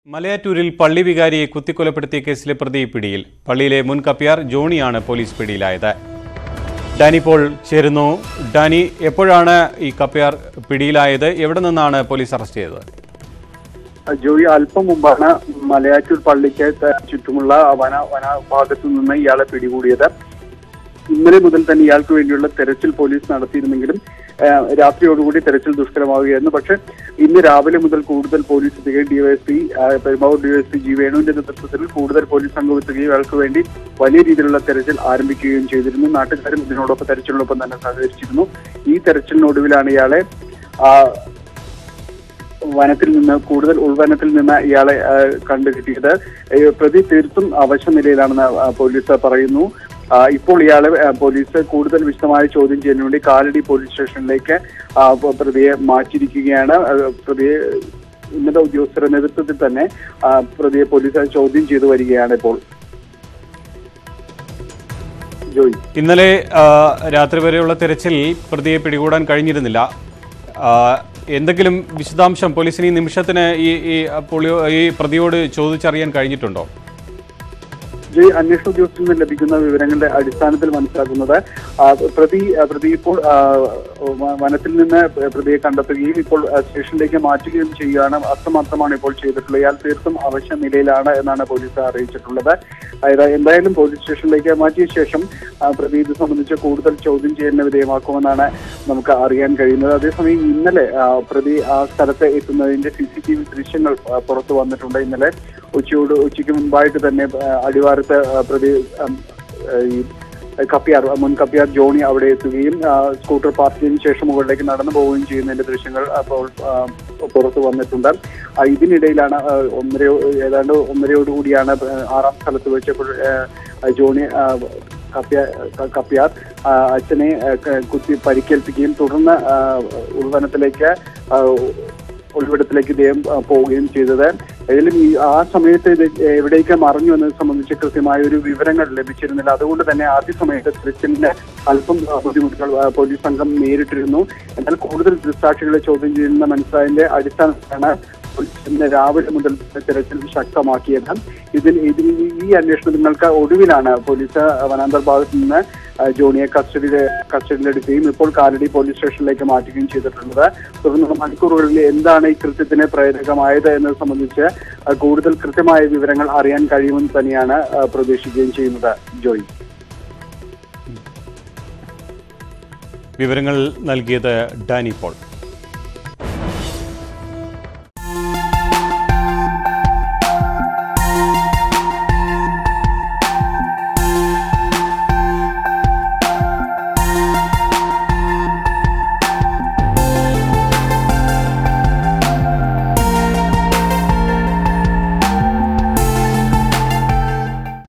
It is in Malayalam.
മലയാറ്റൂരിൽ പള്ളി വികാരിയെ കുത്തിക്കൊലപ്പെടുത്തിയ കേസിലെ പ്രതി പിടിയിൽ. പള്ളിയിലെ മുൻ കപ്യാർ ജോണിയാണ് പോലീസ് പിടിയിലായത്. ഡാനി പോൾ ചേരുന്നു. ഡാനി, എപ്പോഴാണ് ഈ കപ്യാർ പിടിയിലായത്? എവിടെ നിന്നാണ് പോലീസ് അറസ്റ്റ് ചെയ്തത്? ജോയി, അല്പം മുമ്പാണ് മലയാറ്റൂർ പള്ളിക്ക് ചുറ്റുമുള്ള വനഭാഗത്തു നിന്ന് ഇയാളെ പിടികൂടിയത്. ഇന്നലെ മുതൽ തന്നെ ഇയാൾക്ക് വേണ്ടിയുള്ള തെരച്ചിൽ പോലീസ് നടത്തിയിരുന്നെങ്കിലും രാത്രിയോടുകൂടി തെരച്ചിൽ ദുഷ്കരമാവുകയായിരുന്നു. പക്ഷെ ഇന്ന് രാവിലെ മുതൽ കൂടുതൽ പോലീസ് എത്തുകയും ഡിവൈഎസ്പി പെരുമ്പാവൂർ ഡിവൈഎസ്പി ജി വേണുവിന്റെ നേതൃത്വത്തിൽ കൂടുതൽ പോലീസ് സംഘം എത്തുകയും ഇയാൾക്ക് വേണ്ടി വലിയ രീതിയിലുള്ള തെരച്ചിൽ ആരംഭിക്കുകയും ചെയ്തിരുന്നു. നാട്ടുകാരും ഇതിനോടൊപ്പം തെരച്ചിലിനൊപ്പം തന്നെ സഹകരിച്ചിരുന്നു. ഈ തെരച്ചിലിനൊടുവിലാണ് ഇയാളെ വനത്തിൽ നിന്ന് ഉൾവനത്തിൽ നിന്ന് ഇയാളെ കണ്ടുകിട്ടിയത്. പ്രതി തീർത്തും അവശ നിലയിലാണെന്ന് പോലീസ് പറയുന്നു. ഇപ്പോൾ ഇയാളെ പോലീസ് കൂടുതൽ വിശദമായ ചോദ്യം ചെയ്യുന്നതിന് വേണ്ടി കാലടി പോലീസ് സ്റ്റേഷനിലേക്ക് പ്രതിയെ മാറ്റിയിരിക്കുകയാണ്. പ്രതിയെ ഉന്നത ഉദ്യോഗസ്ഥരുടെ നേതൃത്വത്തിൽ തന്നെ പ്രതിയെ പോലീസ് ചോദ്യം ചെയ്തു വരികയാണ് ഇപ്പോൾ. ജോയി, ഇന്നലെ രാത്രി വരെയുള്ള തെരച്ചിൽ പ്രതിയെ പിടികൂടാൻ കഴിഞ്ഞിരുന്നില്ല. എന്തെങ്കിലും വിശദാംശം പോലീസിന് ഈ നിമിഷത്തിന് ഈ പ്രതിയോട് ചോദിച്ചറിയാൻ കഴിഞ്ഞിട്ടുണ്ടോ? അന്വേഷണ ഉദ്യോഗസ്ഥരിൽ നിന്ന് ലഭിക്കുന്ന വിവരങ്ങളുടെ അടിസ്ഥാനത്തിൽ മനസ്സിലാക്കുന്നത് പ്രതി ഇപ്പോൾ വനത്തിൽ നിന്ന് പ്രതിയെ കണ്ടെത്തുകയും ഇപ്പോൾ സ്റ്റേഷനിലേക്ക് മാറ്റുകയും ചെയ്യുകയാണ്. അത്രമാത്രമാണ് ഇപ്പോൾ ചെയ്തിട്ടുള്ളത്. ഇയാൾ തീർത്തും അവശ്യ നിലയിലാണ് എന്നാണ് പോലീസ് അറിയിച്ചിട്ടുള്ളത്. എന്തായാലും പോലീസ് സ്റ്റേഷനിലേക്ക് മാറ്റിയ ശേഷം പ്രതി ഇത് സംബന്ധിച്ച് കൂടുതൽ ചോദ്യം ചെയ്യലിന് വിധേയമാക്കുമെന്നാണ് നമുക്ക് അറിയാൻ കഴിയുന്നത്. അതേസമയം ഇന്നലെ പ്രതി ആ സ്ഥലത്ത് എത്തുന്നതിന്റെ CCTV ദൃശ്യങ്ങൾ പുറത്തു വന്നിട്ടുണ്ട്. ഇന്നലെ ഉച്ചയ്ക്ക് മുൻപായിട്ട് തന്നെ അടിവാരത്ത് പ്രതി മുൻ കപ്യാർ ജോണി അവിടെ എത്തുകയും സ്കൂട്ടർ പാർക്ക് ചെയ്തതിനു ശേഷം മുകളിലേക്ക് നടന്നു പോവുകയും ചെയ്യുന്നതിന്റെ ദൃശ്യങ്ങൾ അപ്പോൾ പുറത്തു വന്നിട്ടുണ്ട്. ഇതിനിടയിലാണ് ഏതാണ്ട് ഒന്നരയോടുകൂടിയാണ് 6ാം സ്ഥലത്ത് വെച്ചപ്പോൾ ജോണി കപ്യാർ അച്ഛനെ കുത്തി പരിക്കേൽപ്പിക്കുകയും തുടർന്ന് ഒളിവിടത്തിലേക്ക് ഇദ്ദേഹം പോവുകയും ചെയ്തത്. ഏതായാലും ആ സമയത്ത് ഇത് എവിടേക്ക് മറഞ്ഞു എന്നത് സംബന്ധിച്ച് കൃത്യമായ ഒരു വിവരങ്ങൾ ലഭിച്ചിരുന്നില്ല. അതുകൊണ്ട് തന്നെ ആദ്യ സമയത്ത് തെരച്ചിലിന് അല്പം ബുദ്ധിമുട്ടുകൾ പോലീസ് സംഘം നേരിട്ടിരുന്നു. എന്നാൽ കൂടുതൽ ദൃക്സാക്ഷികളെ ചോദ്യം ചെയ്യുന്ന മനസ്സിലായതിന്റെ അടിസ്ഥാനത്തിലാണ് ഇന്ന് രാവിലെ മുതൽ തെരച്ചിൽ ശക്തമാക്കിയത്. ഈ അന്വേഷണങ്ങൾക്ക് ഒടുവിലാണ് പോലീസ് വനാന്തർ ഭാഗത്ത് നിന്ന് ജോണിയെ കസ്റ്റഡിയിലെടുക്കുകയും ഇപ്പോൾ കാലടി പോലീസ് സ്റ്റേഷനിലേക്ക് മാറ്റുകയും ചെയ്തിട്ടുള്ളത്. തുടർന്നുള്ള മണിക്കൂറുകളിൽ എന്താണ് ഈ കൃത്യത്തിന് പ്രേരകമായത് എന്നത് സംബന്ധിച്ച് കൂടുതൽ കൃത്യമായ വിവരങ്ങൾ അറിയാൻ കഴിയുമെന്ന് തന്നെയാണ് പ്രതീക്ഷിക്കുകയും ചെയ്യുന്നത്. ജോയി, വിവരങ്ങൾ നൽകിയത് ഡാനി പോൾ.